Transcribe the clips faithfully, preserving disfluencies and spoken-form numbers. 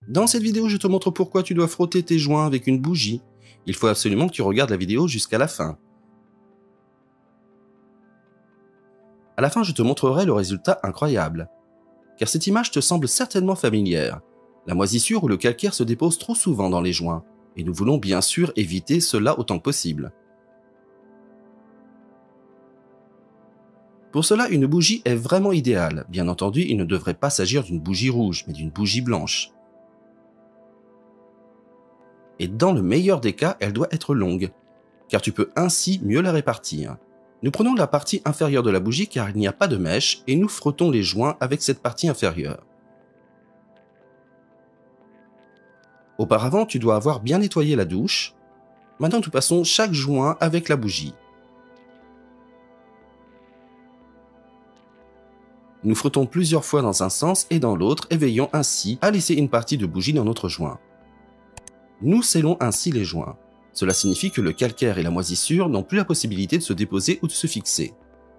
Dans cette vidéo, je te montre pourquoi tu dois frotter tes joints avec une bougie. Il faut absolument que tu regardes la vidéo jusqu'à la fin. À la fin, je te montrerai le résultat incroyable. Car cette image te semble certainement familière. La moisissure ou le calcaire se dépose trop souvent dans les joints, et nous voulons bien sûr éviter cela autant que possible. Pour cela, une bougie est vraiment idéale. Bien entendu, il ne devrait pas s'agir d'une bougie rouge, mais d'une bougie blanche. Et dans le meilleur des cas, elle doit être longue, car tu peux ainsi mieux la répartir. Nous prenons la partie inférieure de la bougie car il n'y a pas de mèche et nous frottons les joints avec cette partie inférieure. Auparavant, tu dois avoir bien nettoyé la douche. Maintenant, nous passons chaque joint avec la bougie. Nous frottons plusieurs fois dans un sens et dans l'autre et veillons ainsi à laisser une partie de bougie dans notre joint. Nous scellons ainsi les joints. Cela signifie que le calcaire et la moisissure n'ont plus la possibilité de se déposer ou de se fixer.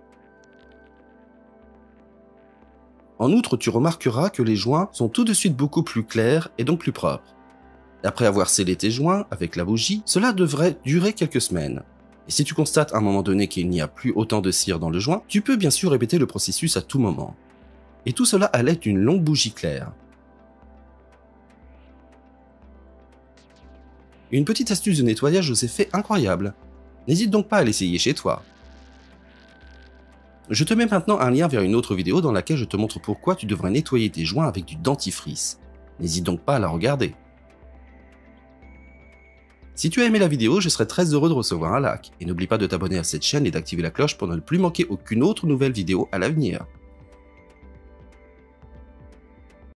En outre, tu remarqueras que les joints sont tout de suite beaucoup plus clairs et donc plus propres. Après avoir scellé tes joints avec la bougie, cela devrait durer quelques semaines. Et si tu constates à un moment donné qu'il n'y a plus autant de cire dans le joint, tu peux bien sûr répéter le processus à tout moment. Et tout cela à l'aide d'une longue bougie claire. Une petite astuce de nettoyage aux effets incroyables. N'hésite donc pas à l'essayer chez toi. Je te mets maintenant un lien vers une autre vidéo dans laquelle je te montre pourquoi tu devrais nettoyer tes joints avec du dentifrice. N'hésite donc pas à la regarder. Si tu as aimé la vidéo, je serais très heureux de recevoir un like. Et n'oublie pas de t'abonner à cette chaîne et d'activer la cloche pour ne plus manquer aucune autre nouvelle vidéo à l'avenir.